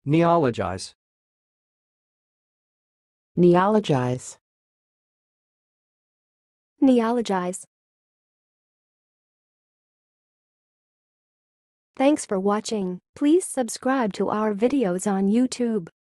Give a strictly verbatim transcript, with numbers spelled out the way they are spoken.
Neologize. Neologize. Neologize. Thanks for watching. Please subscribe to our videos on YouTube.